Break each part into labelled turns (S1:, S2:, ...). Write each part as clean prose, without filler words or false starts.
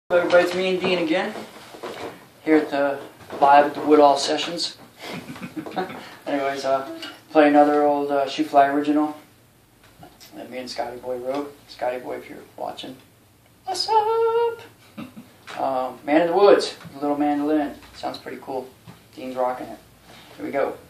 S1: Everybody, it's me and Dean again, here at the live at the Woodall Sessions. Anyways, play another old Shoe Fly original that me and Scotty Boy wrote. Scotty Boy, if you're watching, what's up? Man in the Woods, a little mandolin. Sounds pretty cool. Dean's rocking it. Here we go.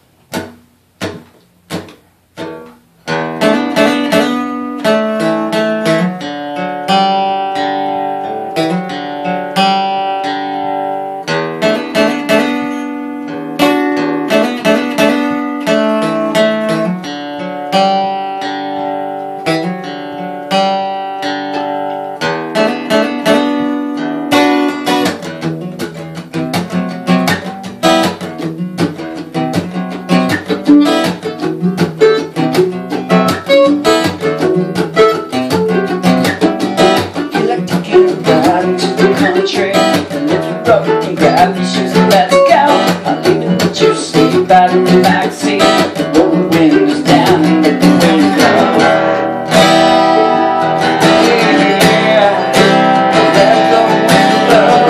S1: Out in the backseat, roll the windows down and let the wind blow. Yeah, let the wind blow.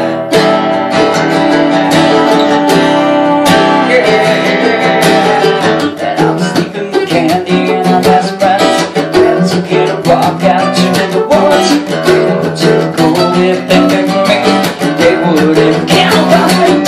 S1: Yeah, and I'm sleeping with Candy and our best friends. We're taking a walk out to the woods. They were too cool if they picked me. They wouldn't count on me.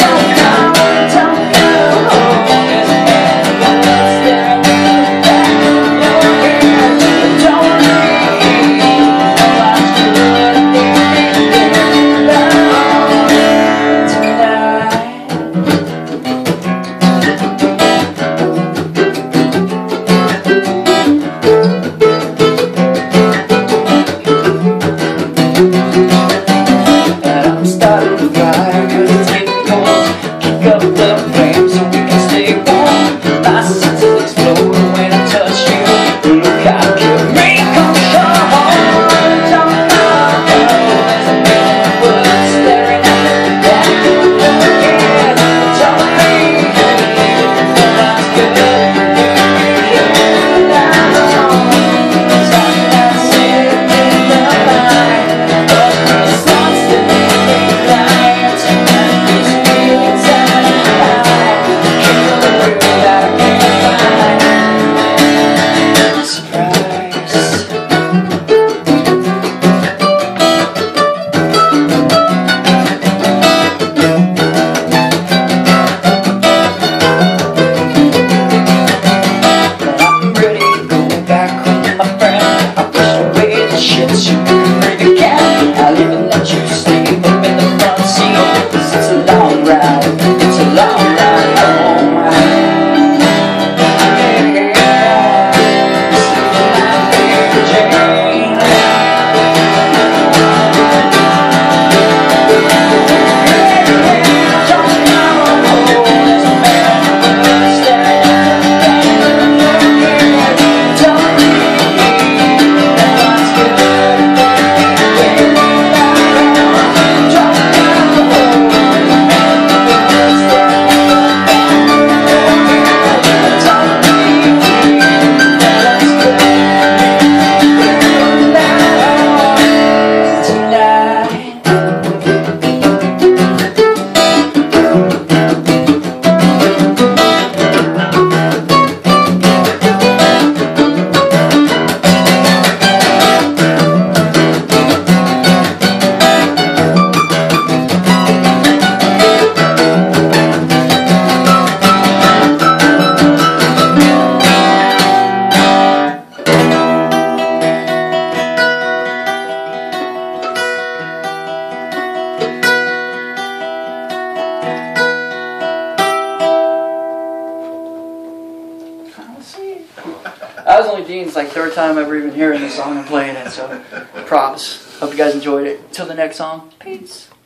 S1: That was only Dean's third time ever even hearing this song and playing it, so props. Hope you guys enjoyed it. Till the next song, peace.